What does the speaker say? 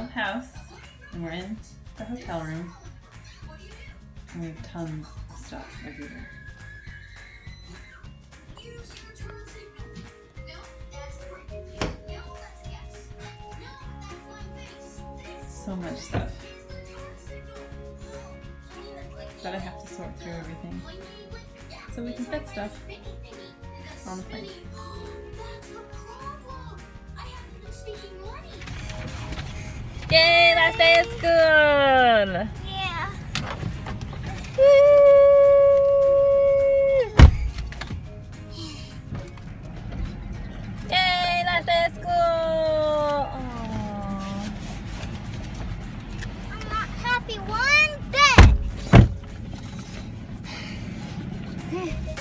house, and we're in the hotel room, and we have tons of stuff everywhere. So much stuff. But I have to sort through everything so we can fit stuff on the plane. Yay, last day of school! Yeah. Woo! Yay, last day of school! Aww. I'm not happy one bit.